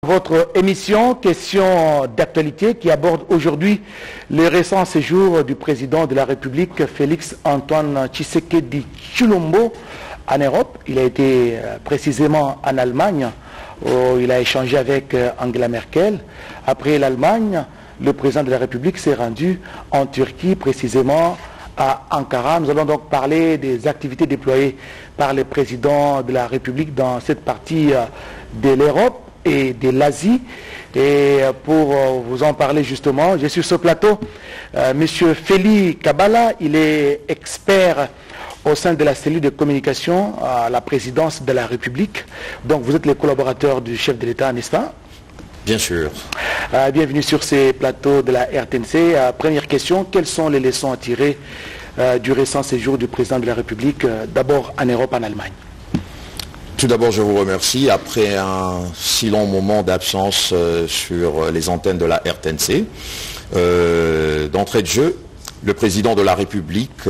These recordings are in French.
votre émission Questions d'actualité qui aborde aujourd'hui le récent séjour du président de la République Félix Antoine Tshisekedi Tshilombo en Europe. Il a été précisément en Allemagne où il a échangé avec Angela Merkel. Après l'Allemagne, le président de la République s'est rendu en Turquie, précisément à Ankara. Nous allons donc parler des activités déployées par le président de la République dans cette partie de l'Europe et de l'Asie. Et pour vous en parler justement, j'ai sur ce plateau Monsieur Feli Kabala. Il est expert au sein de la cellule de communication à la présidence de la République. Donc vous êtes le collaborateur du chef de l'État, n'est-ce pas? Bien sûr. Bienvenue sur ces plateaux de la RTNC. Première question, quelles sont les leçons à tirer du récent séjour du président de la République, d'abord en Europe, en Allemagne? Tout d'abord, je vous remercie. Après un si long moment d'absence sur les antennes de la RTNC, d'entrée de jeu, le président de la République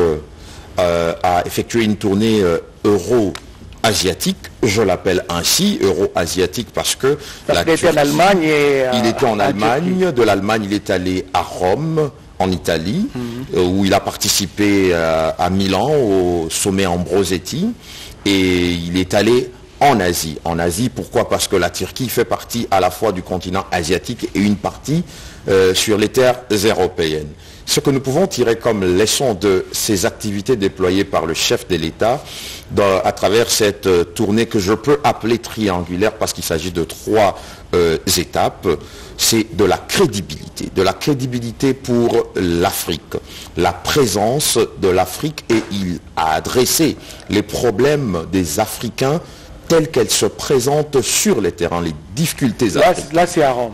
a effectué une tournée euro-asiatique. Je l'appelle ainsi, euro-asiatique, parce que il était en Allemagne et il était en Allemagne. De l'Allemagne, il est allé à Rome, en Italie, où il a participé à Milan au sommet Ambrosetti, et il est allé en Asie. En Asie, pourquoi? Parce que la Turquie fait partie à la fois du continent asiatique et une partie sur les terres européennes. Ce que nous pouvons tirer comme leçon de ces activités déployées par le chef de l'État à travers cette tournée que je peux appeler triangulaire parce qu'il s'agit de 3 étapes, c'est de la crédibilité pour l'Afrique, la présence de l'Afrique, et il a adressé les problèmes des Africains telles qu'elles se présentent sur les terrains, les difficultés africaines. Là c'est à Rome.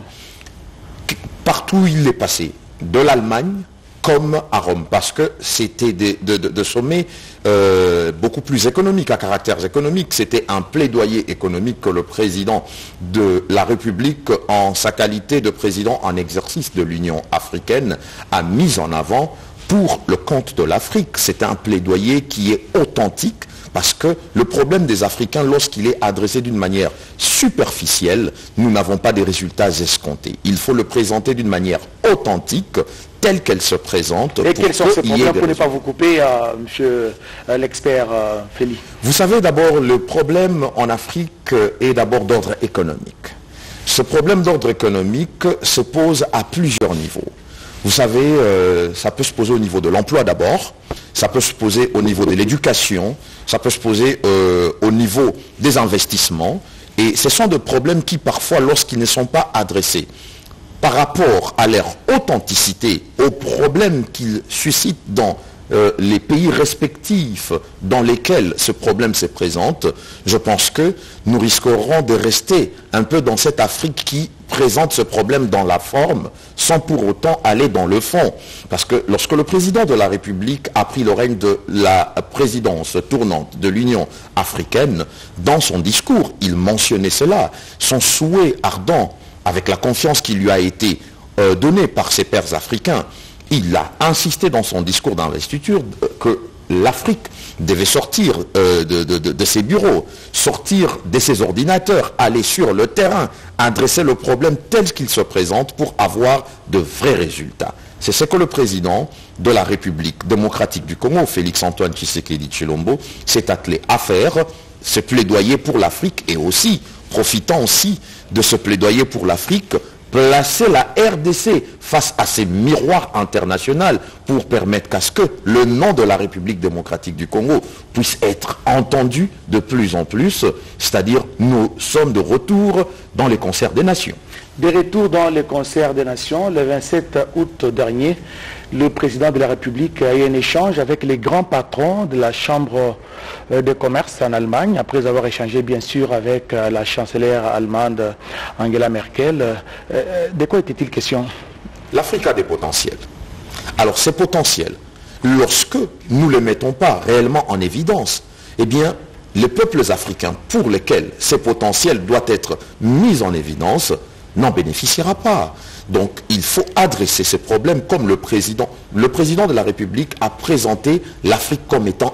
Partout où il est passé, de l'Allemagne comme à Rome, parce que c'était de sommets beaucoup plus économiques, à caractère économique. C'était un plaidoyer économique que le président de la République, en sa qualité de président en exercice de l'Union africaine, a mis en avant pour le compte de l'Afrique. C'est un plaidoyer qui est authentique, parce que le problème des Africains, lorsqu'il est adressé d'une manière superficielle, nous n'avons pas des résultats escomptés. Il faut le présenter d'une manière authentique, telle qu'elle se présente. Et quels sont ces problèmes, pour ne pas vous couper, monsieur l'expert Feli? Vous savez, d'abord, le problème en Afrique est d'abord d'ordre économique. Ce problème d'ordre économique se pose à plusieurs niveaux. Vous savez, ça peut se poser au niveau de l'emploi d'abord, ça peut se poser au niveau de l'éducation, ça peut se poser au niveau des investissements, et ce sont des problèmes qui parfois, lorsqu'ils ne sont pas adressés par rapport à leur authenticité, aux problèmes qu'ils suscitent dans les pays respectifs dans lesquels ce problème se présente, je pense que nous risquerons de rester un peu dans cette Afrique qui présente ce problème dans la forme sans pour autant aller dans le fond. Parce que lorsque le président de la République a pris le règne de la présidence tournante de l'Union africaine, dans son discours, il mentionnait cela, son souhait ardent, avec la confiance qui lui a été donnée par ses pairs africains. Il a insisté dans son discours d'investiture que l'Afrique devait sortir de ses bureaux, sortir de ses ordinateurs, aller sur le terrain, adresser le problème tel qu'il se présente pour avoir de vrais résultats. C'est ce que le président de la République démocratique du Congo, Félix Antoine Tshisekedi Tshilombo, s'est attelé à faire, ce plaidoyer pour l'Afrique, et aussi, profitant aussi de ce plaidoyer pour l'Afrique, placer la RDC face à ces miroirs internationaux pour permettre qu'à ce que le nom de la République démocratique du Congo puisse être entendu de plus en plus, c'est-à-dire nous sommes de retour dans les concerts des nations. De retour dans les concerts des nations, le 27 août dernier, le président de la République a eu un échange avec les grands patrons de la Chambre de commerce en Allemagne, après avoir échangé bien sûr avec la chancelière allemande Angela Merkel. De quoi était-il question? L'Afrique a des potentiels. Alors ces potentiels, lorsque nous ne les mettons pas réellement en évidence, eh bien les peuples africains pour lesquels ces potentiels doivent être mis en évidence n'en bénéficiera pas. Donc il faut adresser ces problèmes comme le président de la République a présenté l'Afrique comme étant un.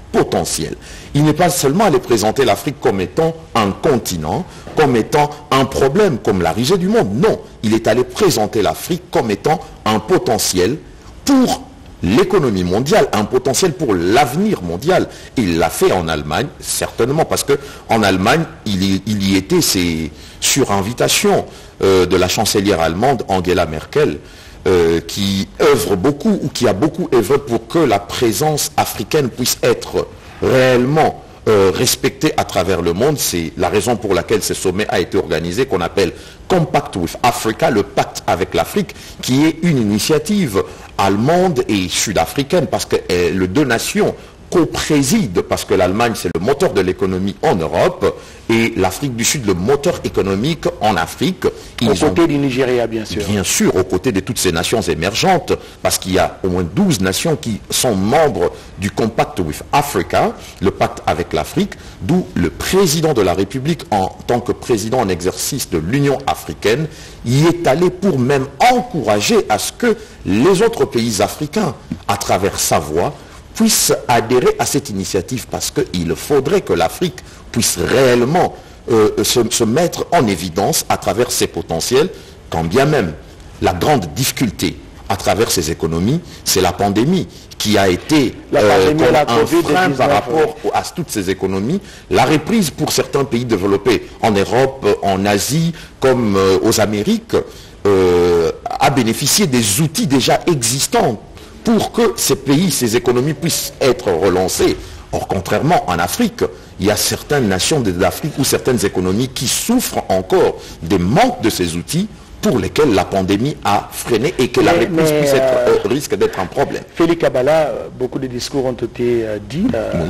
potentiel. Il n'est pas seulement allé présenter l'Afrique comme étant un continent, comme étant un problème, comme la risée du monde. Non, il est allé présenter l'Afrique comme étant un potentiel pour l'économie mondiale, un potentiel pour l'avenir mondial. Il l'a fait en Allemagne, certainement, parce qu'en Allemagne, il y était sur invitation de la chancelière allemande Angela Merkel, qui œuvre beaucoup, ou qui a beaucoup œuvré pour que la présence africaine puisse être réellement respectée à travers le monde. C'est la raison pour laquelle ce sommet a été organisé, qu'on appelle Compact with Africa, le pacte avec l'Afrique, qui est une initiative allemande et sud-africaine, parce que les deux nations co-président, parce que l'Allemagne c'est le moteur de l'économie en Europe et l'Afrique du Sud le moteur économique en Afrique. Aux côtés du Nigeria, bien sûr. Bien sûr, aux côtés de toutes ces nations émergentes, parce qu'il y a au moins 12 nations qui sont membres du Compact with Africa, le pacte avec l'Afrique, d'où le président de la République, en tant que président en exercice de l'Union africaine, y est allé pour même encourager à ce que les autres pays africains, à travers sa voix, puissent adhérer à cette initiative, parce qu'il faudrait que l'Afrique puisse réellement se mettre en évidence à travers ses potentiels, quand bien même la grande difficulté à travers ses économies, c'est la pandémie qui a été un frein par rapport à toutes ces économies. La reprise pour certains pays développés en Europe, en Asie, comme aux Amériques, a bénéficié des outils déjà existants pour que ces pays, ces économies puissent être relancées. Or, contrairement en Afrique, il y a certaines nations d'Afrique ou certaines économies qui souffrent encore des manques de ces outils pour lesquels la pandémie a freiné et que la reprise risque d'être un problème. Félix Kabala, beaucoup de discours ont été dits.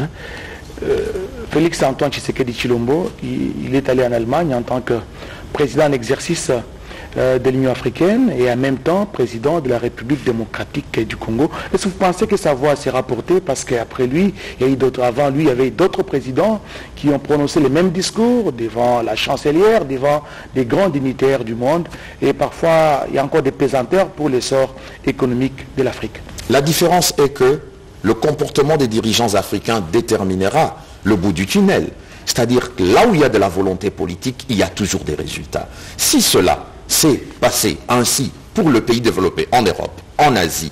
Félix Antoine Tshisekedi Tshilombo, il est allé en Allemagne en tant que président en exercice de l'Union africaine et en même temps président de la République démocratique du Congo. Est-ce que vous pensez que sa voix s'est rapportée, parce qu'après lui, il y a eu d'autres, avant lui, il y avait d'autres présidents qui ont prononcé les mêmes discours devant la chancelière, devant des grands dignitaires du monde, et parfois il y a encore des pesanteurs pour l'essor économique de l'Afrique. La différence est que le comportement des dirigeants africains déterminera le bout du tunnel. C'est-à-dire que là où il y a de la volonté politique, il y a toujours des résultats. Si cela s'est passé ainsi pour le pays développé en Europe, en Asie,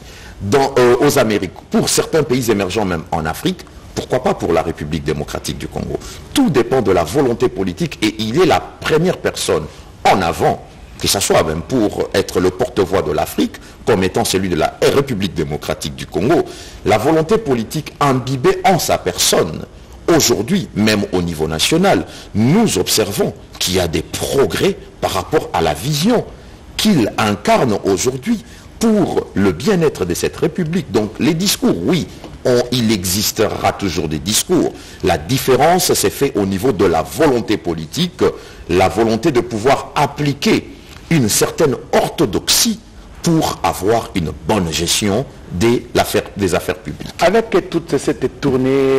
aux Amériques, pour certains pays émergents même en Afrique, pourquoi pas pour la République démocratique du Congo? Tout dépend de la volonté politique, et il est la première personne en avant, que ce soit même pour être le porte-voix de l'Afrique, comme étant celui de la République démocratique du Congo, la volonté politique imbibée en sa personne. Aujourd'hui, même au niveau national, nous observons qu'il y a des progrès par rapport à la vision qu'il incarne aujourd'hui pour le bien-être de cette République. Donc les discours, oui, il existera toujours des discours. La différence s'est faite au niveau de la volonté politique, la volonté de pouvoir appliquer une certaine orthodoxie pour avoir une bonne gestion des affaires publiques. Avec toute cette tournée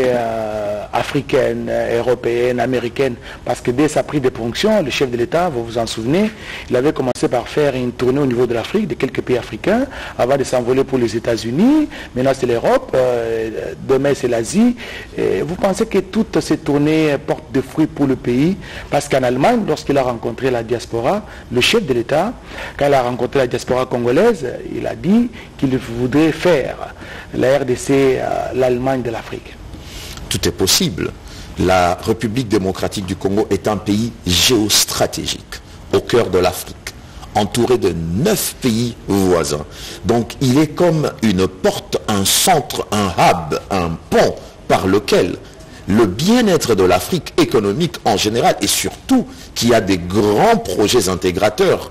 africaine, européenne, américaine, parce que dès sa prise de fonction, le chef de l'État, vous vous en souvenez, il avait commencé par faire une tournée au niveau de l'Afrique, de quelques pays africains, avant de s'envoler pour les États-Unis. Maintenant c'est l'Europe, demain c'est l'Asie. Vous pensez que toutes ces tournées portent des fruits pour le pays? Parce qu'en Allemagne, lorsqu'il a rencontré la diaspora, le chef de l'État, quand il a rencontré la diaspora congolaise, il a dit qu'il voudrait faire la RDC l'Allemagne de l'Afrique. Tout est possible. La République démocratique du Congo est un pays géostratégique au cœur de l'Afrique, entouré de 9 pays voisins. Donc il est comme une porte, un centre, un hub, un pont par lequel le bien-être de l'Afrique économique en général, et surtout qu'il y a des grands projets intégrateurs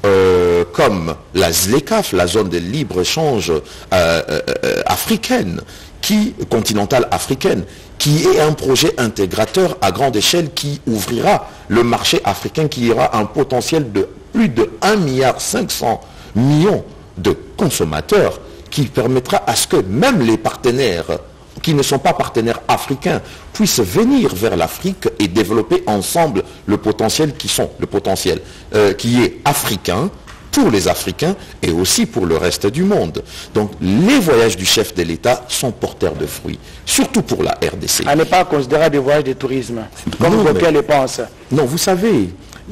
comme la ZLECAf, la zone de libre-échange africaine, continentale africaine, qui est un projet intégrateur à grande échelle qui ouvrira le marché africain, qui aura un potentiel de plus de 1,5 milliard de consommateurs, qui permettra à ce que même les partenaires qui ne sont pas partenaires africains puissent venir vers l'Afrique et développer ensemble le potentiel qui est africain pour les Africains et aussi pour le reste du monde. Donc les voyages du chef de l'État sont porteurs de fruits, surtout pour la RDC. À ne pas considérer des voyages de tourisme, comme d'aucuns le pensent. Non, vous savez,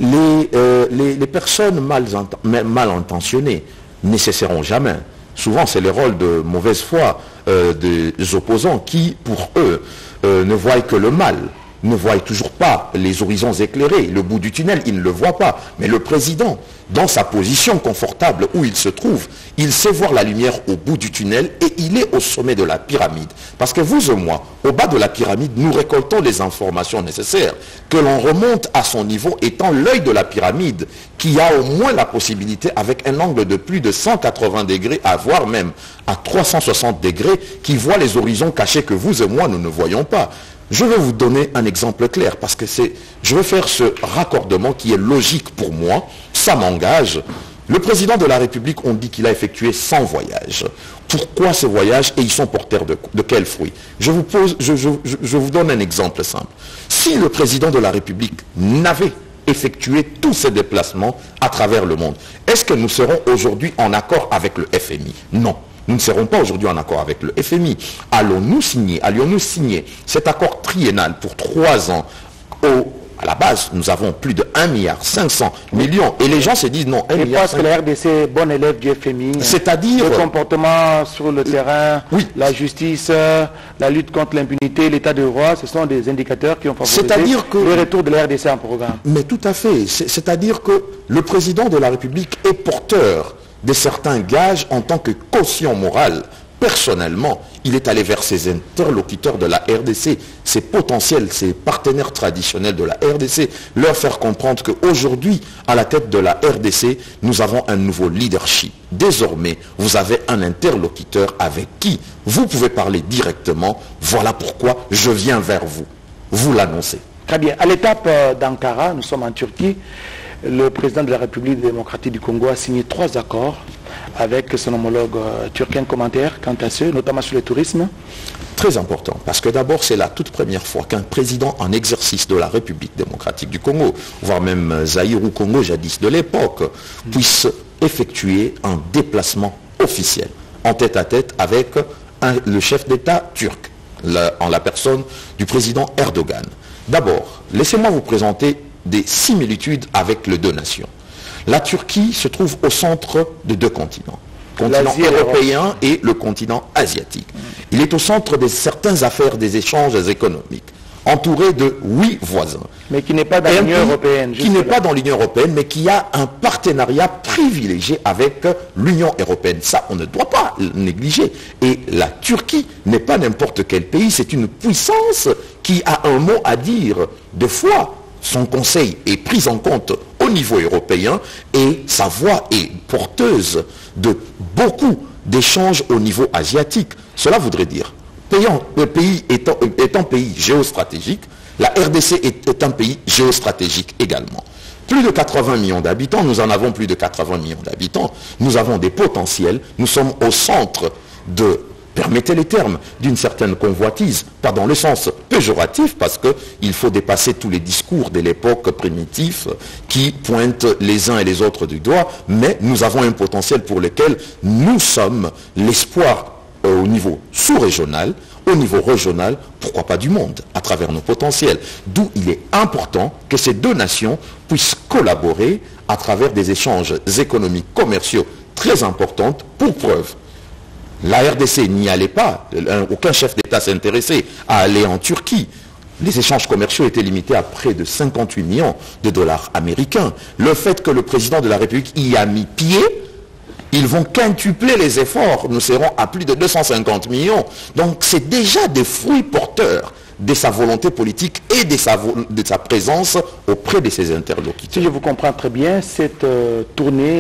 les personnes mal intentionnées ne cesseront jamais. Souvent, c'est le rôle de mauvaise foi des opposants qui, pour eux, ne voient que le mal, ne voient toujours pas les horizons éclairés, le bout du tunnel, ils ne le voient pas. Mais le président, dans sa position confortable où il se trouve, il sait voir la lumière au bout du tunnel et il est au sommet de la pyramide. Parce que vous et moi, au bas de la pyramide, nous récoltons les informations nécessaires. Que l'on remonte à son niveau étant l'œil de la pyramide, qui a au moins la possibilité, avec un angle de plus de 180 degrés, à voire même à 360 degrés, qui voit les horizons cachés que vous et moi, nous ne voyons pas. Je vais vous donner un exemple clair, parce que je vais faire ce raccordement qui est logique pour moi, ça m'engage. Le président de la République, on dit qu'il a effectué 100 voyages. Pourquoi ces voyages et ils sont porteurs de quels fruits? Je vous donne un exemple simple. Si le président de la République n'avait effectué tous ces déplacements à travers le monde, est-ce que nous serons aujourd'hui en accord avec le FMI? Non. Nous ne serons pas aujourd'hui en accord avec le FMI. Allions-nous signer cet accord triennal pour 3 ans à la base, nous avons plus de 1,5 milliard. Et les gens se disent non. Et parce que la RDC est bon élève du FMI. C'est-à-dire le comportement sur le terrain, oui, la justice, la lutte contre l'impunité, l'état de droit, ce sont des indicateurs qui ont favorisé le retour de la RDC en programme. Mais tout à fait. C'est-à-dire que le président de la République est porteur de certains gages en tant que caution morale. Personnellement, il est allé vers ses interlocuteurs de la RDC, ses potentiels, ses partenaires traditionnels de la RDC, leur faire comprendre qu'aujourd'hui, à la tête de la RDC, nous avons un nouveau leadership. Désormais, vous avez un interlocuteur avec qui vous pouvez parler directement. Voilà pourquoi je viens vers vous. Vous l'annoncez. Très bien. À l'étape d'Ankara, nous sommes en Turquie. Le président de la République démocratique du Congo a signé 3 accords avec son homologue turc. Un commentaire quant à ceux, notamment sur le tourisme? Très important, parce que d'abord, c'est la toute première fois qu'un président en exercice de la République démocratique du Congo, voire même Zaïre ou Congo, jadis de l'époque, puisse effectuer un déplacement officiel, en tête-à-tête avec le chef d'État turc, en la personne du président Erdogan. D'abord, laissez-moi vous présenter des similitudes avec les 2 nations. La Turquie se trouve au centre de 2 continents. Le continent européen et le continent asiatique. Il est au centre de certaines affaires des échanges économiques, entouré de 8 voisins. Mais qui n'est pas dans l'Union européenne. Qui n'est pas dans l'Union européenne, mais qui a un partenariat privilégié avec l'Union européenne. Ça, on ne doit pas le négliger. Et la Turquie n'est pas n'importe quel pays, c'est une puissance qui a un mot à dire. De fois, son conseil est pris en compte au niveau européen et sa voix est porteuse de beaucoup d'échanges au niveau asiatique. Cela voudrait dire, le pays étant pays géostratégique, la RDC est un pays géostratégique également. Plus de 80 millions d'habitants, nous en avons plus de 80 millions d'habitants, nous avons des potentiels, nous sommes au centre de, permettez les termes, d'une certaine convoitise, pas dans le sens péjoratif, parce qu'il faut dépasser tous les discours de l'époque primitive qui pointent les uns et les autres du doigt, mais nous avons un potentiel pour lequel nous sommes l'espoir au niveau sous-régional, au niveau régional, pourquoi pas du monde, à travers nos potentiels. D'où il est important que ces 2 nations puissent collaborer à travers des échanges économiques, commerciaux très importants, pour preuve. La RDC n'y allait pas, aucun chef d'État s'intéressait à aller en Turquie. Les échanges commerciaux étaient limités à près de 58 millions de dollars américains. Le fait que le président de la République y a mis pied, ils vont quintupler les efforts. Nous serons à plus de 250 millions. Donc c'est déjà des fruits porteurs de sa volonté politique et de sa présence auprès de ses interlocuteurs. Si je vous comprends très bien, cette tournée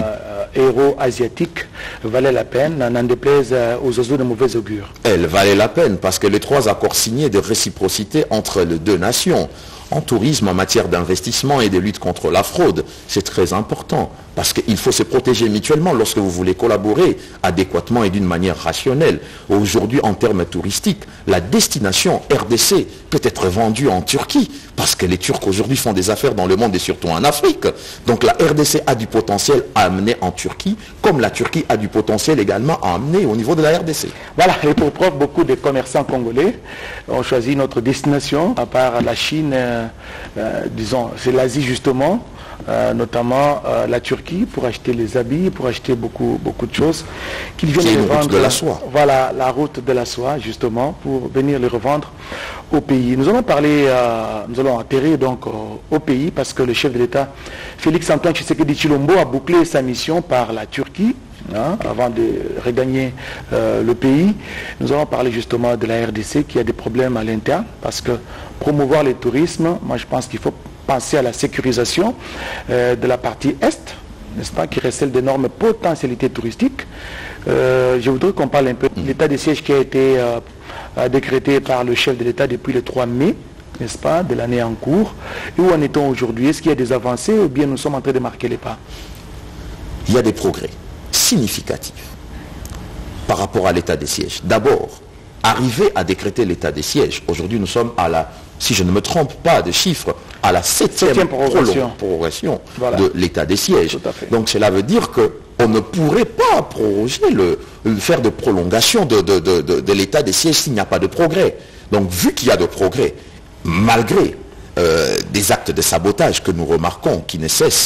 héros-asiatique valait la peine, n'en déplaise aux oiseaux de mauvais augure. Elle valait la peine parce que les 3 accords signés de réciprocité entre les 2 nations, en tourisme, en matière d'investissement et de lutte contre la fraude. C'est très important parce qu'il faut se protéger mutuellement lorsque vous voulez collaborer adéquatement et d'une manière rationnelle. Aujourd'hui, en termes touristiques, la destination RDC peut être vendue en Turquie parce que les Turcs aujourd'hui font des affaires dans le monde et surtout en Afrique. Donc la RDC a du potentiel à amener en Turquie, comme la Turquie a du potentiel également à amener au niveau de la RDC. Voilà, et pour preuve, beaucoup de commerçants congolais ont choisi notre destination, à part la Chine, disons, c'est l'Asie justement, notamment la Turquie, pour acheter les habits, pour acheter beaucoup de choses, qu'ils viennent les revendre. Route de la soie. Voilà, la route de la soie, justement, pour venir les revendre au pays. Nous allons parler, nous allons atterrir donc au pays, parce que le chef de l'État, Félix Antoine Tshisekedi Tshilombo, a bouclé sa mission par la Turquie, avant de regagner le pays. Nous allons parler justement de la RDC qui a des problèmes à l'interne, parce que promouvoir le tourisme, moi je pense qu'il faut penser à la sécurisation de la partie Est, n'est-ce pas, qui recèle d'énormes potentialités touristiques. Je voudrais qu'on parle un peu de l'état de siège qui a été décrété par le chef de l'État depuis le 3 mai, n'est-ce pas, de l'année en cours. Et où en est-on aujourd'hui? Est-ce qu'il y a des avancées ou bien nous sommes en train de marquer les pas? Il y a des progrès significatifs par rapport à l'état des sièges. D'abord, arriver à décréter l'état des sièges. Aujourd'hui, nous sommes à la, si je ne me trompe pas de chiffres, à la septième prorogation voilà, de l'état des sièges. Donc cela veut dire qu'on ne pourrait pas proroger, faire de prolongation de l'état des sièges s'il n'y a pas de progrès. Donc vu qu'il y a de progrès, malgré des actes de sabotage que nous remarquons qui ne cessent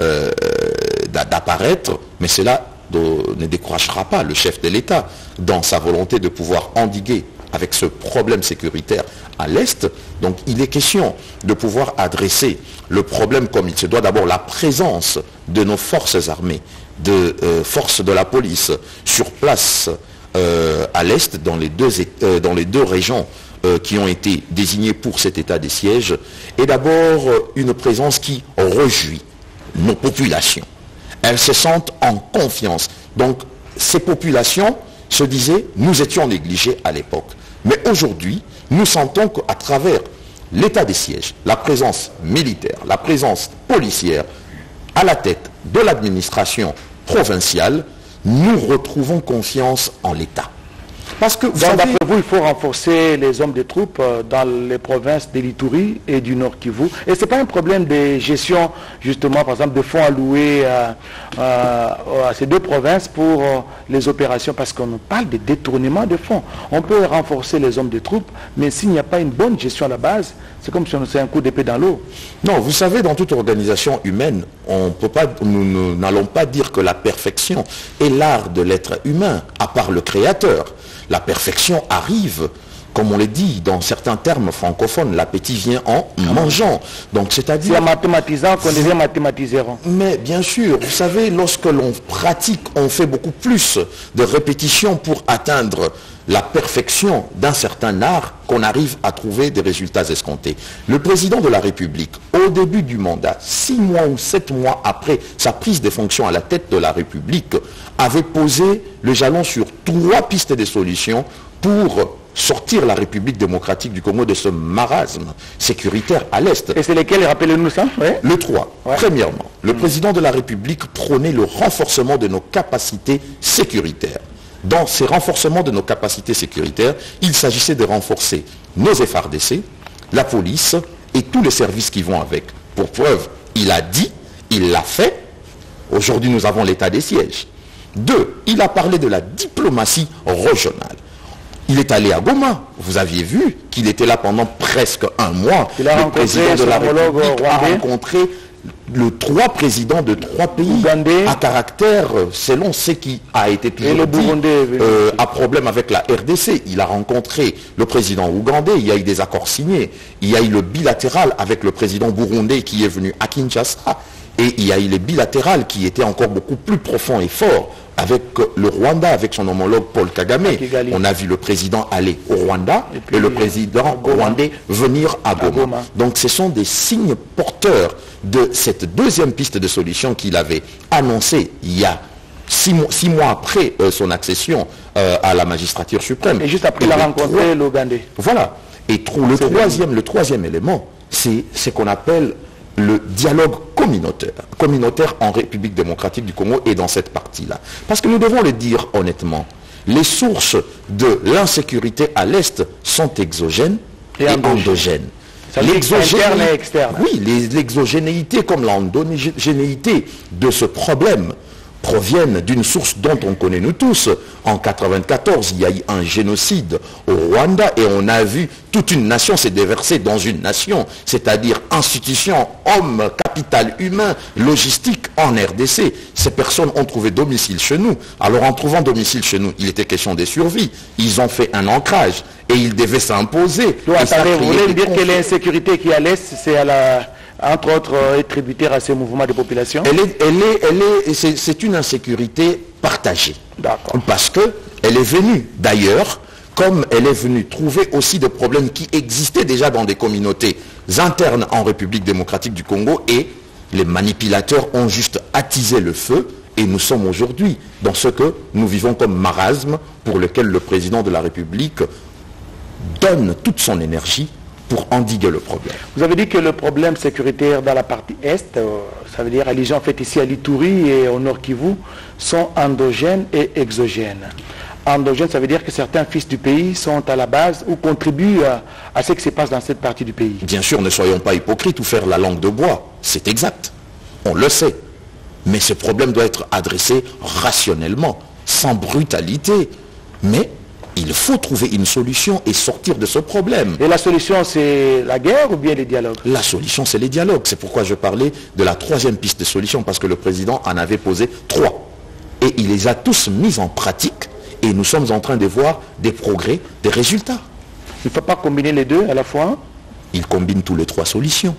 d'apparaître, mais cela ne découragera pas le chef de l'État dans sa volonté de pouvoir endiguer avec ce problème sécuritaire à l'Est. Donc il est question de pouvoir adresser le problème comme il se doit. D'abord la présence de nos forces armées, de forces de la police sur place à l'Est dans les deux régions qui ont été désignées pour cet état des sièges, et d'abord une présence qui réjouit nos populations. Elles se sentent en confiance. Donc ces populations se disaient, nous étions négligés à l'époque. Mais aujourd'hui, nous sentons qu'à travers l'état des sièges, la présence militaire, la présence policière, à la tête de l'administration provinciale, nous retrouvons confiance en l'État. Parce que, d'après vous, il faut renforcer les hommes de troupes dans les provinces de l'Ituri et du Nord Kivu. Et ce n'est pas un problème de gestion, justement, par exemple, de fonds alloués à ces deux provinces pour les opérations, parce qu'on parle de détournement de fonds. On peut renforcer les hommes de troupes, mais s'il n'y a pas une bonne gestion à la base, c'est comme si on faisait un coup d'épée dans l'eau. Non, vous savez, dans toute organisation humaine, nous n'allons pas dire que la perfection est l'art de l'être humain, à part le créateur. La perfection arrive, comme on le dit dans certains termes francophones, l'appétit vient en mangeant. Donc c'est-à-dire... C'est en mathématisant qu'on devient mathématiseur. Mais bien sûr, vous savez, lorsque l'on pratique, on fait beaucoup plus de répétitions pour atteindre la perfection d'un certain art qu'on arrive à trouver des résultats escomptés. Le président de la République, au début du mandat, 6 mois ou 7 mois après sa prise de fonction à la tête de la République, avait posé le jalon sur 3 pistes de solutions pour sortir la République démocratique du Congo de ce marasme sécuritaire à l'Est. Et c'est lesquels, rappelez-nous ça? Ouais. Le 3. Ouais. Premièrement, le président de la République prônait le renforcement de nos capacités sécuritaires. Dans ces renforcements de nos capacités sécuritaires, il s'agissait de renforcer nos FARDC, la police et tous les services qui vont avec. Pour preuve, il a dit, il l'a fait. Aujourd'hui, nous avons l'état des sièges. 2, il a parlé de la diplomatie régionale. Il est allé à Goma. Vous aviez vu qu'il était là pendant presque 1 mois. Il a rencontré son homologue a rencontré le 3 présidents de 3 pays Ougandais, à caractère, selon ce qui a été toujours dit, à problème avec la RDC. Il a rencontré le président ougandais, il y a eu des accords signés. Il y a eu le bilatéral avec le président burundais qui est venu à Kinshasa. Et il y a eu les bilatérales qui étaient encore beaucoup plus profonds et forts avec le Rwanda, avec son homologue Paul Kagame. On a vu le président aller au Rwanda et le président rwandais venir à Goma. Donc ce sont des signes porteurs de cette 2e piste de solution qu'il avait annoncée il y a 6 mois après son accession à la magistrature suprême. Et juste après, il a rencontré l'Ougandais. Voilà. Et le troisième élément, c'est ce qu'on appelle le dialogue communautaire en République démocratique du Congo et dans cette partie-là. Parce que nous devons le dire honnêtement, les sources de l'insécurité à l'Est sont exogènes et endogènes. Interne et externe. Oui, l'exogénéité comme l'endogénéité de ce problème proviennent d'une source dont on connaît nous tous. En 1994, il y a eu un génocide au Rwanda et on a vu toute une nation s'est déversée dans une nation, c'est-à-dire institutions, hommes, capital humain, logistique en RDC. Ces personnes ont trouvé domicile chez nous. Alors en trouvant domicile chez nous, il était question des survies. Ils ont fait un ancrage et ils devaient s'imposer. Vous voulez me dire que l'insécurité qui est à l'Est, c'est à la... entre autres, est tributaire à ces mouvements de population? C'est une insécurité partagée. D'accord. Parce qu'elle est venue d'ailleurs, comme elle est venue trouver aussi des problèmes qui existaient déjà dans des communautés internes en République démocratique du Congo, et les manipulateurs ont juste attisé le feu, et nous sommes aujourd'hui dans ce que nous vivons comme marasme, pour lequel le président de la République donne toute son énergie pour endiguer le problème. Vous avez dit que le problème sécuritaire dans la partie Est, ça veut dire les gens faits ici à l'Ituri et au Nord Kivu, sont endogènes et exogènes. Endogènes, ça veut dire que certains fils du pays sont à la base ou contribuent à ce qui se passe dans cette partie du pays. Bien sûr, ne soyons pas hypocrites ou faire la langue de bois. C'est exact. On le sait. Mais ce problème doit être adressé rationnellement, sans brutalité. Mais il faut trouver une solution et sortir de ce problème. Et la solution, c'est la guerre ou bien les dialogues? La solution, c'est les dialogues. C'est pourquoi je parlais de la troisième piste de solution, parce que le président en avait posé 3. Et il les a tous mis en pratique, et nous sommes en train de voir des progrès, des résultats. Il ne faut pas combiner les deux à la fois? Il combine tous les 3 solutions.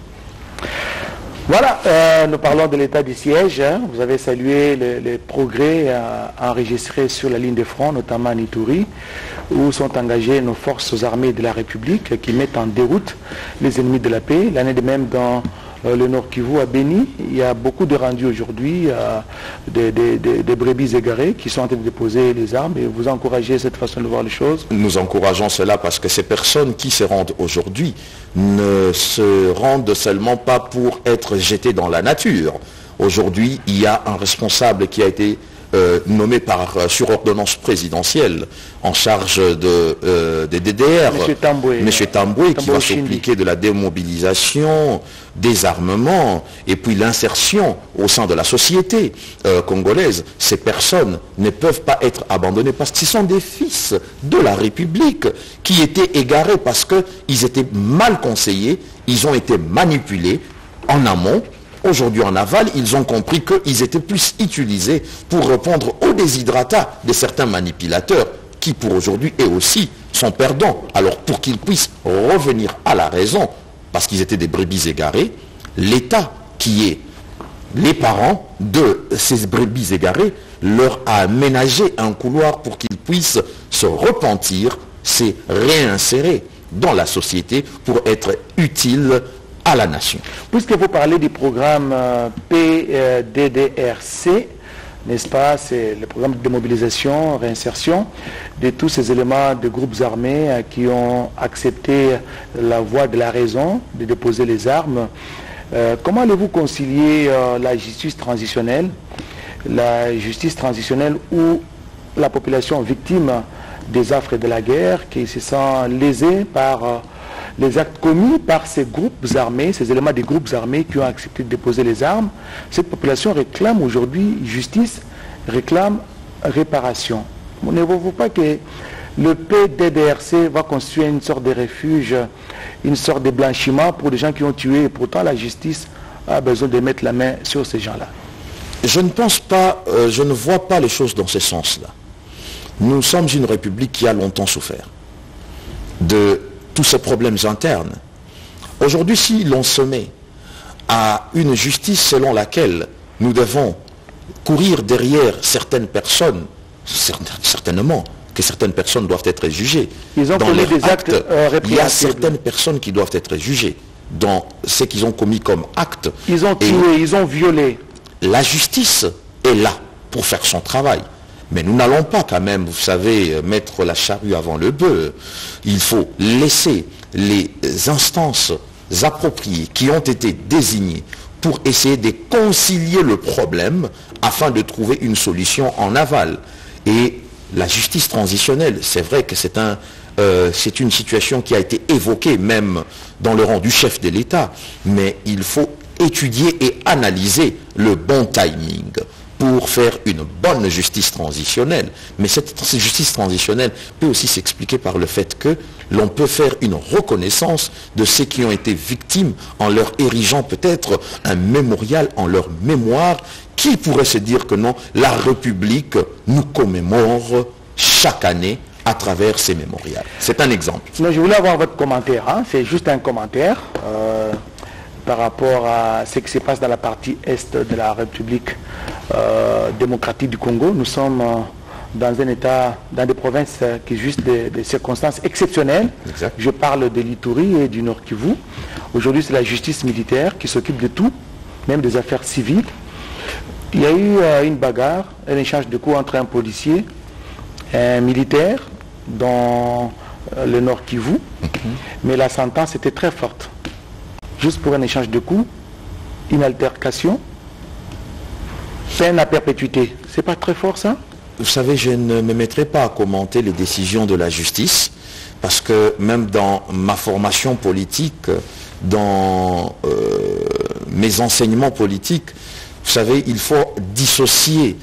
Voilà, nous parlons de l'état du siège. Vous avez salué les progrès enregistrés sur la ligne de front, notamment en Ituri, où sont engagées nos forces armées de la République qui mettent en déroute les ennemis de la paix. L'année de même dans le Nord Kivu, à Beni, il y a beaucoup de rendus aujourd'hui, des brebis égarées qui sont en train de déposer les armes, et vous encouragez cette façon de voir les choses? Nous encourageons cela parce que ces personnes qui se rendent aujourd'hui ne se rendent seulement pas pour être jetées dans la nature. Aujourd'hui, il y a un responsable qui a été nommé sur ordonnance présidentielle en charge des DDR, M. Tamboué, qui va s'occuper de la démobilisation, désarmement et puis l'insertion au sein de la société congolaise. Ces personnes ne peuvent pas être abandonnées parce que ce sont des fils de la République qui étaient égarés parce qu'ils étaient mal conseillés, ils ont été manipulés en amont. Aujourd'hui en aval, ils ont compris qu'ils étaient plus utilisés pour répondre aux déshydratats de certains manipulateurs qui pour aujourd'hui et aussi sont perdants. Alors pour qu'ils puissent revenir à la raison, parce qu'ils étaient des brebis égarées, l'État qui est les parents de ces brebis égarées leur a aménagé un couloir pour qu'ils puissent se repentir, se réinsérer dans la société pour être utiles à la nation. Puisque vous parlez du programme PDDRC, n'est-ce pas, c'est le programme de démobilisation, réinsertion de tous ces éléments de groupes armés qui ont accepté la voie de la raison de déposer les armes. Comment allez-vous concilier la justice transitionnelle où la population victime des affres de la guerre, qui se sent lésée par les actes commis par ces groupes armés, ces éléments des groupes armés qui ont accepté de déposer les armes? Cette population réclame aujourd'hui justice, réclame réparation. Ne voyez-vous pas que le PDDRC va constituer une sorte de refuge, une sorte de blanchiment pour des gens qui ont tué, et pourtant la justice a besoin de mettre la main sur ces gens-là? Je ne pense pas, je ne vois pas les choses dans ce sens-là. Nous sommes une république qui a longtemps souffert de tous ces problèmes internes. Aujourd'hui, si l'on se met à une justice selon laquelle nous devons courir derrière certaines personnes, certainement que certaines personnes doivent être jugées. Ils ont commis des actes répréhensibles. Il y a certaines personnes qui doivent être jugées dans ce qu'ils ont commis comme acte. Ils ont tué, ils ont violé. La justice est là pour faire son travail. Mais nous n'allons pas quand même, vous savez, mettre la charrue avant le bœuf. Il faut laisser les instances appropriés qui ont été désignés pour essayer de concilier le problème afin de trouver une solution en aval. Et la justice transitionnelle, c'est vrai que c'est une situation qui a été évoquée même dans le rang du chef de l'État, mais il faut étudier et analyser le bon timing pour faire une bonne justice transitionnelle. Mais cette justice transitionnelle peut aussi s'expliquer par le fait que l'on peut faire une reconnaissance de ceux qui ont été victimes en leur érigeant peut-être un mémorial en leur mémoire. Qui pourrait se dire que non, la République nous commémore chaque année à travers ces mémorials. C'est un exemple. Non, je voulais avoir votre commentaire, hein. C'est juste un commentaire par rapport à ce qui se passe dans la partie est de la République démocratique du Congo. Nous sommes dans un état, dans des provinces qui juste des circonstances exceptionnelles. Exact. Je parle de l'Ituri et du Nord Kivu. Aujourd'hui, c'est la justice militaire qui s'occupe de tout, même des affaires civiles. Il y a eu une bagarre, un échange de coups entre un policier et un militaire dans le Nord Kivu, mais la sentence était très forte. Juste pour un échange de coups, une altercation, peine à perpétuité. C'est pas très fort, ça? Vous savez, je ne me mettrai pas à commenter les décisions de la justice, parce que même dans ma formation politique, dans mes enseignements politiques, vous savez, il faut dissocier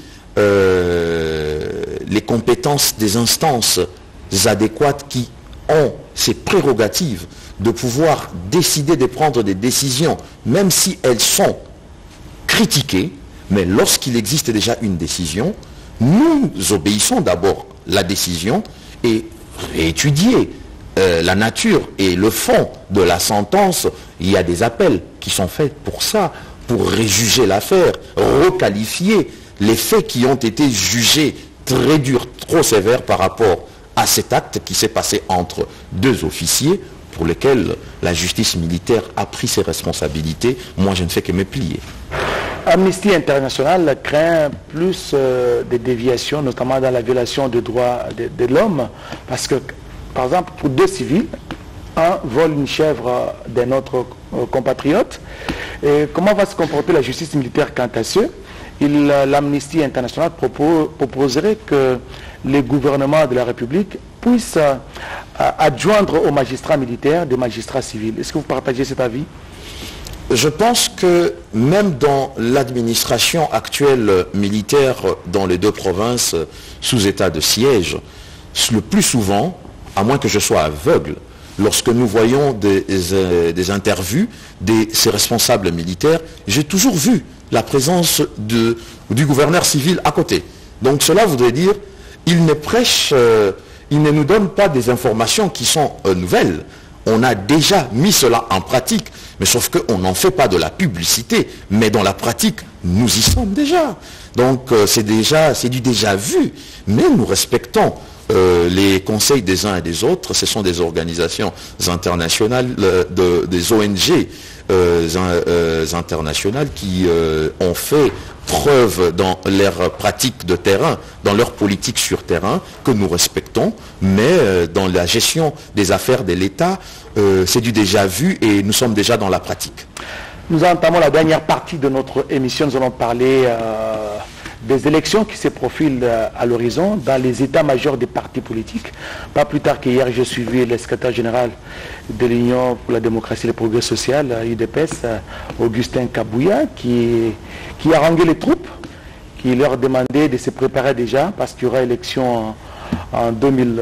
les compétences des instances adéquates qui ont ces prérogatives de pouvoir décider de prendre des décisions, même si elles sont critiquées, mais lorsqu'il existe déjà une décision, nous obéissons d'abord la décision et réétudier la nature et le fond de la sentence. Il y a des appels qui sont faits pour ça, pour réjuger l'affaire, requalifier les faits qui ont été jugés très durs, trop sévères par rapport à cet acte qui s'est passé entre deux officiers pour lesquels la justice militaire a pris ses responsabilités. Moi, je ne fais que me plier. Amnesty International craint plus des déviations, notamment dans la violation des droits de l'homme, parce que, par exemple, pour deux civils, un vole une chèvre d'un autre compatriote. Et comment va se comporter la justice militaire quant à ce? L'Amnesty International proposerait que les gouvernements de la République puissent adjoindre aux magistrats militaires des magistrats civils. Est-ce que vous partagez cet avis? Je pense que même dans l'administration actuelle militaire dans les deux provinces sous état de siège, le plus souvent, à moins que je sois aveugle, lorsque nous voyons des interviews de ces responsables militaires, j'ai toujours vu la présence du gouverneur civil à côté. Donc cela voudrait dire, il ne prêche, il ne nous donne pas des informations qui sont nouvelles. On a déjà mis cela en pratique, mais sauf qu'on n'en fait pas de la publicité, mais dans la pratique, nous y sommes déjà. Donc c'est du déjà vu, mais nous respectons les conseils des uns et des autres. Ce sont des organisations internationales, des ONG internationales qui ont fait preuve dans leur pratique de terrain, dans leur politique sur terrain, que nous respectons, mais dans la gestion des affaires de l'État, c'est du déjà vu et nous sommes déjà dans la pratique. Nous entamons la dernière partie de notre émission. Nous allons parler des élections qui se profilent à l'horizon dans les états-majors des partis politiques. Pas plus tard qu'hier, j'ai suivi le secrétaire général de l'Union pour la démocratie et le progrès social, UDPS, Augustin Kabouya, qui haranguait les troupes, qui leur demandait de se préparer déjà parce qu'il y aura élection en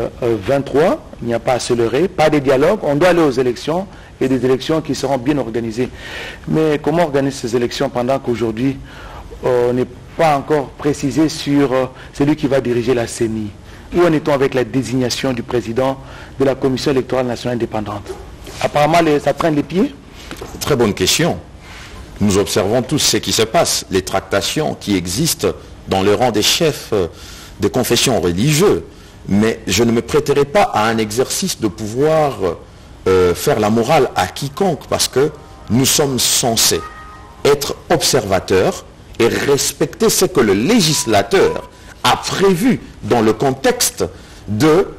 2023. Il n'y a pas à se leurrer, pas de dialogue, on doit aller aux élections et des élections qui seront bien organisées. Mais comment organiser ces élections pendant qu'aujourd'hui on n'est pas encore précisé sur celui qui va diriger la CENI? Où en est-on avec la désignation du président de la Commission électorale nationale indépendante? Apparemment, ça traîne les pieds. Très bonne question. Nous observons tous ce qui se passe, les tractations qui existent dans le rang des chefs de confessions religieuses. Mais je ne me prêterai pas à un exercice de pouvoir faire la morale à quiconque, parce que nous sommes censés être observateurs et respecter ce que le législateur a prévu dans le contexte de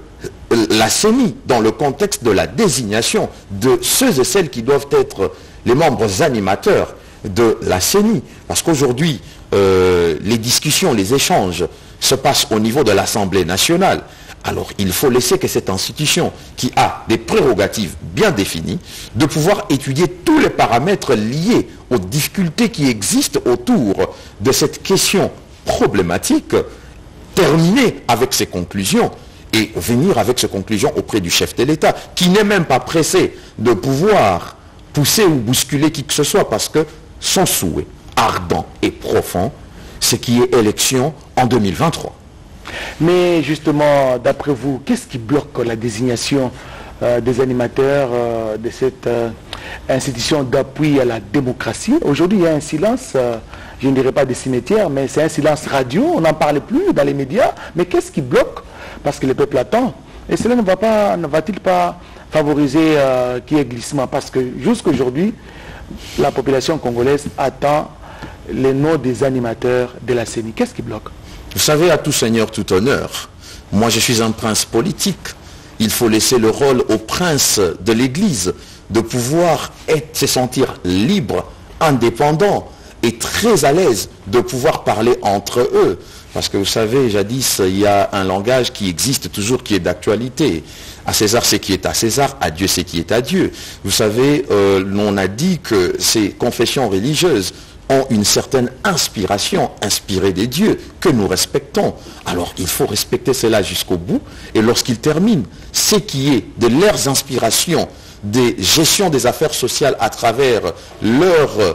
la CENI, dans le contexte de la désignation de ceux et celles qui doivent être les membres animateurs de la CENI. Parce qu'aujourd'hui, les discussions, les échanges se passent au niveau de l'Assemblée nationale. Alors il faut laisser que cette institution, qui a des prérogatives bien définies, de pouvoir étudier tous les paramètres liés aux difficultés qui existent autour de cette question problématique, terminer avec ses conclusions et venir avec ces conclusions auprès du chef de l'État, qui n'est même pas pressé de pouvoir pousser ou bousculer qui que ce soit, parce que son souhait ardent et profond, c'est qu'il y ait élection en 2023. Mais justement, d'après vous, qu'est-ce qui bloque la désignation des animateurs de cette institution d'appui à la démocratie? Aujourd'hui, il y a un silence, je ne dirais pas des cimetières, mais c'est un silence radio, on n'en parle plus dans les médias. Mais qu'est-ce qui bloque? Parce que le peuple attend. Et cela ne va-t-il pas favoriser qu'il y ait glissement? Parce que jusqu'à aujourd'hui, la population congolaise attend les noms des animateurs de la CENI. Qu'est-ce qui bloque? Vous savez, à tout seigneur, tout honneur. Moi, je suis un prince politique. Il faut laisser le rôle aux princes de l'Église de pouvoir se sentir libre, indépendant et très à l'aise de pouvoir parler entre eux. Parce que vous savez, jadis, il y a un langage qui existe toujours, qui est d'actualité. À César, c'est qui est à César, à Dieu, c'est qui est à Dieu. Vous savez, on a dit que ces confessions religieuses ont une certaine inspiration, inspirée des dieux, que nous respectons. Alors, il faut respecter cela jusqu'au bout. Et lorsqu'ils terminent, ce qui est de leurs inspirations, des gestions des affaires sociales à travers leurs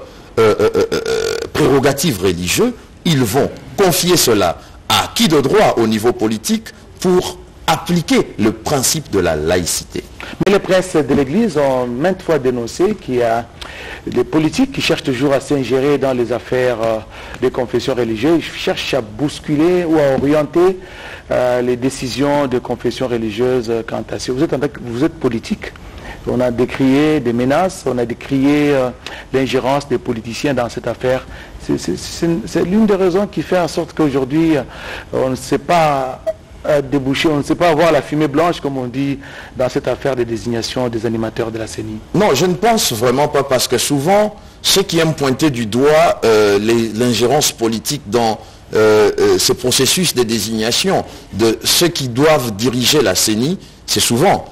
prérogatives religieuses, ils vont confier cela à qui de droit au niveau politique pour appliquer le principe de la laïcité. Mais les princes de l'Église ont maintes fois dénoncé qu'il y a des politiques qui cherchent toujours à s'ingérer dans les affaires des confessions religieuses, ils cherchent à bousculer ou à orienter les décisions de confessions religieuses quant à ça. Vous êtes politique. On a décrié des menaces, on a décrié l'ingérence des politiciens dans cette affaire. C'est l'une des raisons qui fait en sorte qu'aujourd'hui, on ne sait pas déboucher, on ne sait pas avoir la fumée blanche, comme on dit, dans cette affaire de désignation des animateurs de la CENI. Non, je ne pense vraiment pas, parce que souvent, ceux qui aiment pointer du doigt l'ingérence politique dans ce processus de désignation de ceux qui doivent diriger la CENI, c'est souvent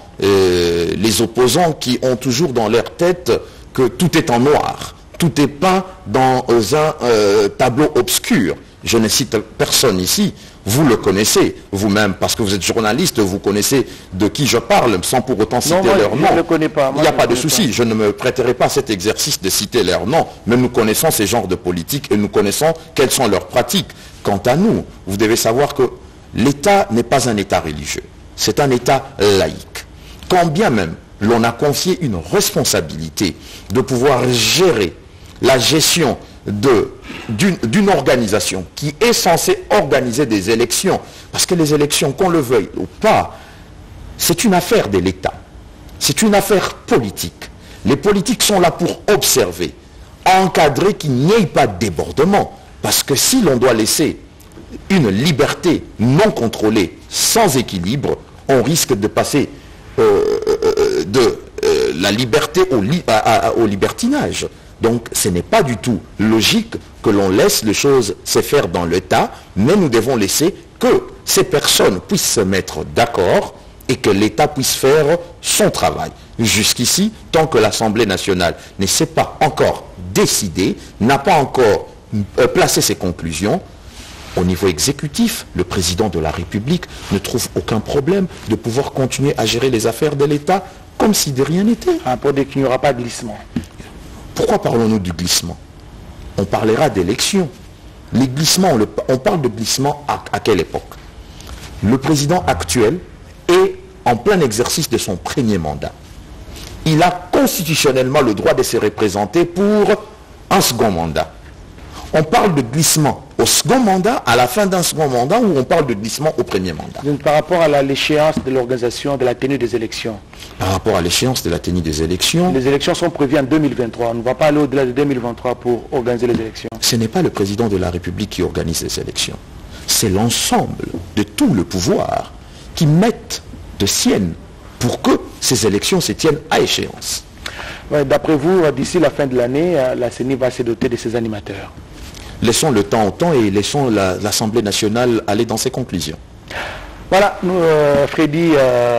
les opposants qui ont toujours dans leur tête que tout est en noir, tout est peint dans un tableau obscur. Je ne cite personne ici, vous le connaissez vous-même, parce que vous êtes journaliste, vous connaissez de qui je parle, sans pour autant citer leur nom. Je ne le connais pas. Il n'y a pas de souci, je ne me prêterai pas à cet exercice de citer leur nom, mais nous connaissons ces genres de politiques et nous connaissons quelles sont leurs pratiques. Quant à nous, vous devez savoir que l'État n'est pas un État religieux, c'est un État laïque. Quand bien même l'on a confié une responsabilité de pouvoir gérer la gestion d'une organisation qui est censée organiser des élections, parce que les élections, qu'on le veuille ou pas, c'est une affaire de l'État, c'est une affaire politique. Les politiques sont là pour observer, encadrer qu'il n'y ait pas de débordement, parce que si l'on doit laisser une liberté non contrôlée, sans équilibre, on risque de passer de la liberté au libertinage. Donc ce n'est pas du tout logique que l'on laisse les choses se faire dans l'État, mais nous devons laisser que ces personnes puissent se mettre d'accord et que l'État puisse faire son travail. Jusqu'ici, tant que l'Assemblée nationale ne s'est pas encore décidée, n'a pas encore placé ses conclusions, au niveau exécutif, le président de la République ne trouve aucun problème de pouvoir continuer à gérer les affaires de l'État comme si de rien n'était. Pour dire qu'il n'y aura pas de glissement. Pourquoi parlons-nous du glissement? On parlera d'élections. Les glissements, on parle de glissement à quelle époque? Le président actuel est en plein exercice de son premier mandat. Il a constitutionnellement le droit de se représenter pour un second mandat. On parle de glissement au second mandat, à la fin d'un second mandat, ou on parle de glissement au premier mandat? Donc, par rapport à l'échéance de l'organisation de la tenue des élections. Par rapport à l'échéance de la tenue des élections. Les élections sont prévues en 2023. On ne va pas aller au-delà de 2023 pour organiser les élections. Ce n'est pas le président de la République qui organise les élections. C'est l'ensemble de tout le pouvoir qui mettent porte sienne pour que ces élections se tiennent à échéance. Ouais, d'après vous, d'ici la fin de l'année, la CENI va se doter de ses animateurs. Laissons le temps au temps et laissons l'Assemblée nationale aller dans ses conclusions. Voilà, nous, Félix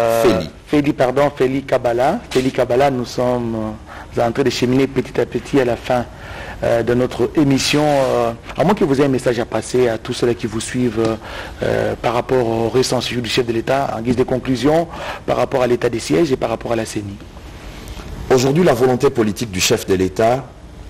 Kabala, nous sommes en train de cheminer petit à petit à la fin de notre émission. À moins que vous ayez un message à passer à tous ceux qui vous suivent par rapport au récent sujet du chef de l'État, en guise de conclusion, par rapport à l'état des sièges et par rapport à la CENI. Aujourd'hui, la volonté politique du chef de l'État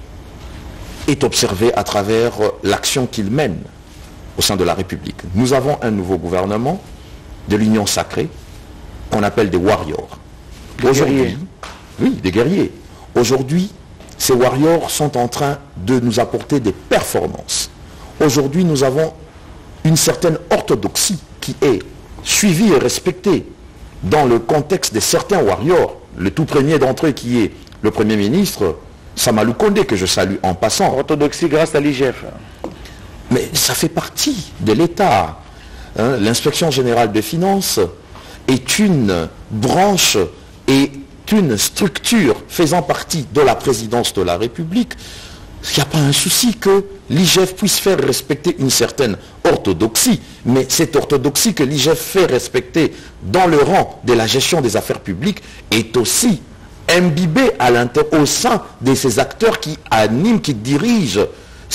est observée à travers l'action qu'il mène au sein de la République. Nous avons un nouveau gouvernement de l'Union sacrée qu'on appelle des warriors. Aujourd'hui, oui, des guerriers. Aujourd'hui, ces warriors sont en train de nous apporter des performances. Aujourd'hui, nous avons une certaine orthodoxie qui est suivie et respectée dans le contexte de certains warriors. Le tout premier d'entre eux qui est le Premier ministre, Samalou Kondé, que je salue en passant. Orthodoxie grâce à l'IGF. Mais ça fait partie de l'État. Hein, l'inspection générale des finances est une branche et une structure faisant partie de la présidence de la République. Il n'y a pas un souci que l'IGF puisse faire respecter une certaine orthodoxie, mais cette orthodoxie que l'IGF fait respecter dans le rang de la gestion des affaires publiques est aussi imbibée au sein de ces acteurs qui animent, qui dirigent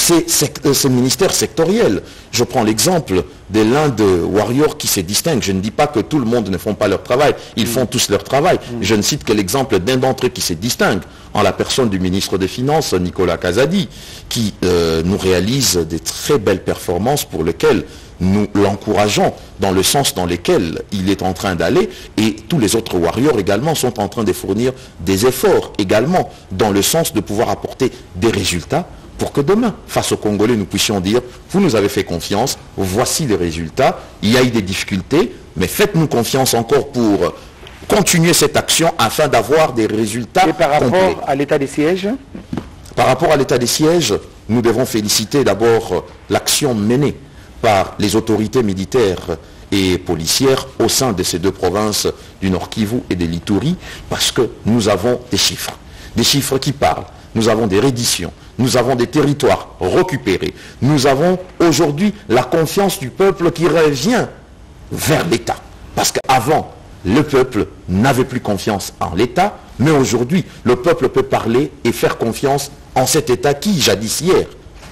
ces ministères sectoriels. Je prends l'exemple de l'un de Warriors qui se distingue. Je ne dis pas que tout le monde ne font pas leur travail. Ils font tous leur travail. Je ne cite que l'exemple d'un d'entre eux qui se distingue, en la personne du ministre des Finances, Nicolas Kazadi, qui nous réalise des très belles performances pour lesquelles nous l'encourageons dans le sens dans lequel il est en train d'aller, et tous les autres Warriors également sont en train de fournir des efforts également dans le sens de pouvoir apporter des résultats pour que demain, face aux Congolais, nous puissions dire, vous nous avez fait confiance, voici les résultats, il y a eu des difficultés, mais faites-nous confiance encore pour continuer cette action afin d'avoir des résultats complets. Et par rapport à l'état des sièges? Par rapport à l'état des sièges, nous devons féliciter d'abord l'action menée par les autorités militaires et policières au sein de ces deux provinces du Nord Kivu et de l'Ituri, parce que nous avons des chiffres qui parlent. Nous avons des redditions, nous avons des territoires récupérés, nous avons aujourd'hui la confiance du peuple qui revient vers l'État. Parce qu'avant, le peuple n'avait plus confiance en l'État, mais aujourd'hui, le peuple peut parler et faire confiance en cet État qui, jadis hier,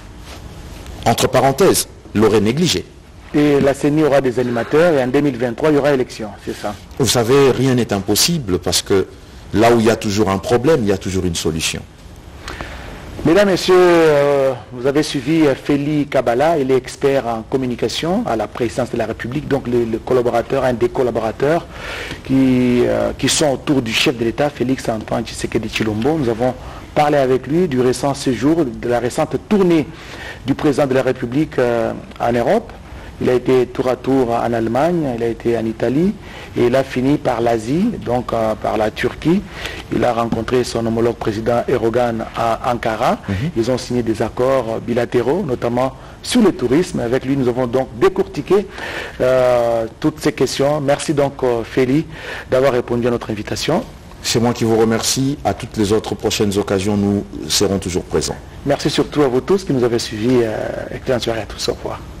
entre parenthèses, l'aurait négligé. Et la CENI aura des animateurs et en 2023, il y aura élection, c'est ça? Vous savez, rien n'est impossible parce que là où il y a toujours un problème, il y a toujours une solution. Mesdames, Messieurs, vous avez suivi Félix Kabala, il est expert en communication à la présidence de la République, donc le collaborateur, un des collaborateurs qui sont autour du chef de l'État, Félix Antoine Tshisekedi Tshilombo. Nous avons parlé avec lui du récent séjour, de la récente tournée du président de la République en Europe. Il a été tour à tour en Allemagne, il a été en Italie et il a fini par l'Asie, donc par la Turquie. Il a rencontré son homologue président Erdogan à Ankara. Ils ont signé des accords bilatéraux, notamment sur le tourisme. Avec lui, nous avons donc décortiqué toutes ces questions. Merci donc Félix d'avoir répondu à notre invitation. C'est moi qui vous remercie. À toutes les autres prochaines occasions, nous serons toujours présents. Merci surtout à vous tous qui nous avez suivis. Excellente soirée à tous. Au revoir.